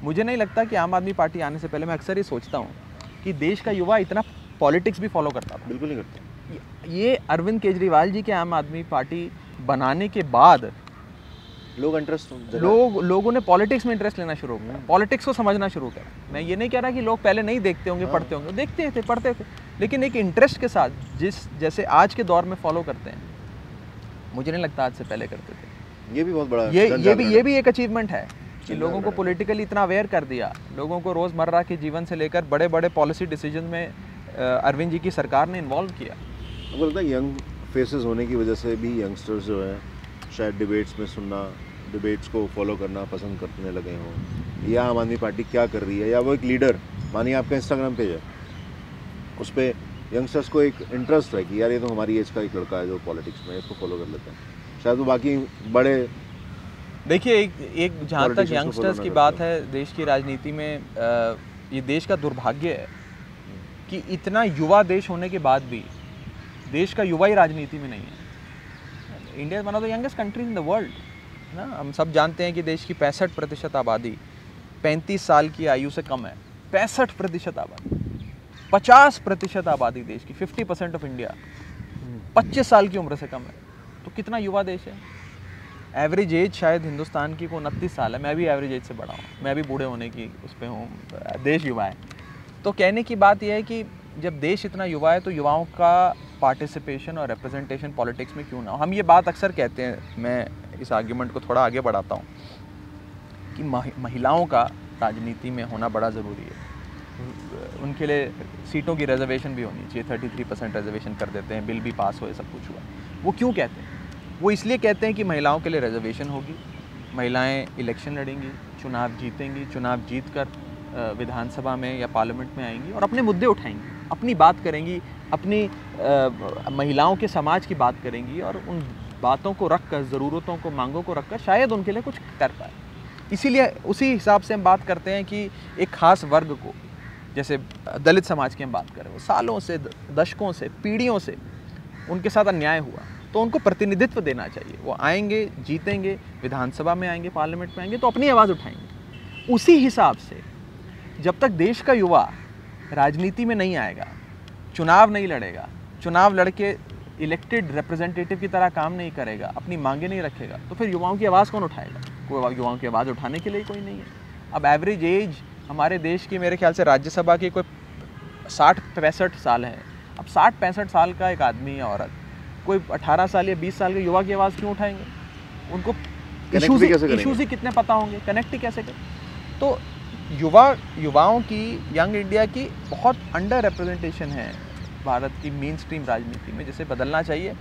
मुझे नहीं लगता कि आम आदमी पार्टी आने से पहले, मैं अक्सर ये सोचता हूँ कि देश का युवा इतना पॉलिटिक्स भी फॉलो करता था। बिल्कुल नहीं करता। ये अरविंद केजरीवाल जी के आम आदमी पार्टी बनाने के बाद लोग इंटरेस्ट लोगों ने पॉलिटिक्स में इंटरेस्ट लेना शुरू किया, पॉलिटिक्स को समझना शुरू किया। मैं ये नहीं कह रहा कि लोग पहले नहीं देखते होंगे, पढ़ते होंगे, देखते थे, पढ़ते थे, लेकिन एक इंटरेस्ट के साथ जैसे आज के दौर में फॉलो करते हैं, मुझे नहीं लगता आज से पहले करते थे। ये भी बहुत बड़ा ये भी एक अचीवमेंट है कि लोगों को पॉलिटिकली इतना अवेयर कर दिया, लोगों को रोज़मर्रा के जीवन से लेकर बड़े बड़े पॉलिसी डिसीजन में अरविंद जी की सरकार ने इन्वॉल्व किया। मुझे लगता है यंग फेसेस होने की वजह से भी यंगस्टर्स जो है शायद डिबेट्स में सुनना, डिबेट्स को फॉलो करना पसंद करने लगे हों, या आम आदमी पार्टी क्या कर रही है, या वो एक लीडर, मानिए आपका इंस्टाग्राम पेज है, उस पर यंगस्टर्स को एक इंटरेस्ट है कि यार ये तो हमारी एज का एक लड़का है जो पॉलिटिक्स में, इसको फॉलो कर लेते हैं। शायद वो बाकी बड़े, देखिए एक जहाँ तक यंगस्टर्स की बात है देश की राजनीति में, ये देश का दुर्भाग्य है कि इतना युवा देश होने के बाद भी देश का युवा ही राजनीति में नहीं है। India is one of the youngest countries in the world ना। हम सब जानते हैं कि देश की 65% आबादी 35 साल की आयु से कम है। 65% आबादी, 50% आबादी देश की, 50% ऑफ इंडिया 25 साल की उम्र से कम है। तो कितना युवा देश है। एवरेज एज शायद हिंदुस्तान की को 29 साल है। मैं भी एवरेज एज से बड़ा हूँ, मैं भी बूढ़े होने की उस पर हूँ, देश युवा है। तो कहने की बात यह है कि जब देश इतना युवा है तो युवाओं का पार्टिसिपेशन और रिप्रेजेंटेशन पॉलिटिक्स में क्यों ना हो। हम ये बात अक्सर कहते हैं, मैं इस आर्ग्यूमेंट को थोड़ा आगे बढ़ाता हूँ कि महिलाओं का राजनीति में होना बड़ा ज़रूरी है। उनके लिए सीटों की रिजर्वेशन भी होनी चाहिए। 33% रिजर्वेशन कर देते हैं, बिल भी पास हुए, सब कुछ हुआ। वो क्यों कहते हैं? वो इसलिए कहते हैं कि महिलाओं के लिए रिजर्वेशन होगी, महिलाएं इलेक्शन लड़ेंगी, चुनाव जीतेंगी, चुनाव जीतकर विधानसभा में या पार्लियामेंट में आएंगी और अपने मुद्दे उठाएंगी, अपनी बात करेंगी, अपनी महिलाओं के समाज की बात करेंगी और उन बातों को रखकर, ज़रूरतों को, मांगों को रखकर शायद उनके लिए कुछ कर पाए। इसीलिए उसी हिसाब से हम बात करते हैं कि एक ख़ास वर्ग को, जैसे दलित समाज की हम बात करें, वो सालों से, दशकों से, पीढ़ियों से उनके साथ अन्याय हुआ, तो उनको प्रतिनिधित्व देना चाहिए। वो आएंगे, जीतेंगे, विधानसभा में आएंगे, पार्लियामेंट में आएंगे, तो अपनी आवाज़ उठाएंगे। उसी हिसाब से जब तक देश का युवा राजनीति में नहीं आएगा, चुनाव नहीं लड़ेगा, चुनाव लड़के इलेक्टेड रिप्रेजेंटेटिव की तरह काम नहीं करेगा, अपनी मांगे नहीं रखेगा, तो फिर युवाओं की आवाज़ कौन उठाएगा? कोई युवाओं की आवाज़ उठाने के लिए कोई नहीं है। अब एवरेज एज हमारे देश की मेरे ख्याल से राज्यसभा की कोई 60-65 साल है। अब 60-65 साल का एक आदमी या औरत कोई 18 साल या 20 साल के युवा की आवाज़ क्यों उठाएंगे? उनको इशूज़ ही कितने पता होंगे, कनेक्ट ही कैसे करें? तो युवाओं की, यंग इंडिया की बहुत अंडर रिप्रेजेंटेशन है भारत की मेन स्ट्रीम राजनीति में, जिसे बदलना चाहिए।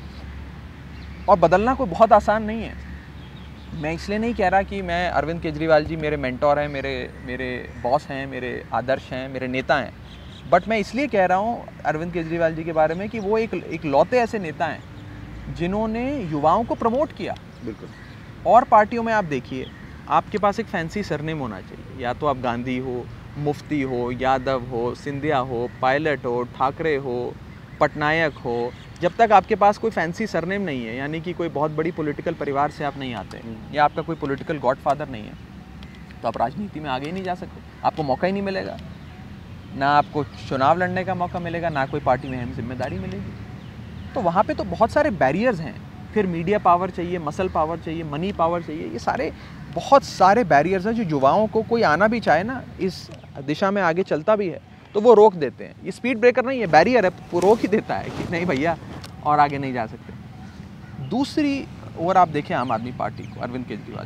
और बदलना कोई बहुत आसान नहीं है। मैं इसलिए नहीं कह रहा कि मैं, अरविंद केजरीवाल जी मेरे मेंटोर हैं, मेरे बॉस हैं, मेरे आदर्श हैं, मेरे नेता हैं, बट मैं इसलिए कह रहा हूँ अरविंद केजरीवाल जी के बारे में कि वो एक लौते ऐसे नेता हैं जिन्होंने युवाओं को प्रमोट किया। बिल्कुल। और पार्टियों में आप देखिए, आपके पास एक फैंसी सरनेम होना चाहिए, या तो आप गांधी हो, मुफ्ती हो, यादव हो, सिंधिया हो, पायलट हो, ठाकरे हो, पटनायक हो। जब तक आपके पास कोई फैंसी सरनेम नहीं है, यानी कि कोई बहुत बड़ी पॉलिटिकल परिवार से आप नहीं आते, या आपका कोई पॉलिटिकल गॉडफादर नहीं है, तो आप राजनीति में आगे ही नहीं जा सकते। आपको मौका ही नहीं मिलेगा, ना आपको चुनाव लड़ने का मौका मिलेगा, ना कोई पार्टी में अहम जिम्मेदारी मिलेगी। तो वहाँ पे तो बहुत सारे बैरियर्स हैं। फिर मीडिया पावर चाहिए, मसल पावर चाहिए, मनी पावर चाहिए, ये सारे बहुत सारे बैरियर्स हैं जो युवाओं को, कोई आना भी चाहे ना इस दिशा में आगे चलता भी है तो वो रोक देते हैं। ये स्पीड ब्रेकर नहीं है, बैरियर है, वो रोक ही देता है कि नहीं भैया और आगे नहीं जा सकते। दूसरी ओर आप देखें आम आदमी पार्टी को, अरविंद केजरीवाल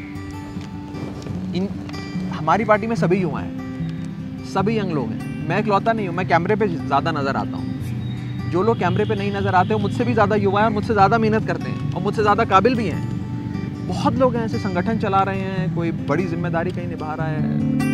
जी, हमारी पार्टी में सभी युवा हैं, सभी यंग लोग हैं। मैं इकलौता नहीं हूँ, मैं कैमरे पे ज़्यादा नज़र आता हूँ। जो लोग कैमरे पे नहीं नज़र आते वो मुझसे भी ज़्यादा युवा हैं और मुझसे ज़्यादा मेहनत करते हैं और मुझसे ज़्यादा काबिल भी हैं। बहुत लोग हैं ऐसे, संगठन चला रहे हैं, कोई बड़ी जिम्मेदारी कहीं निभा रहा है,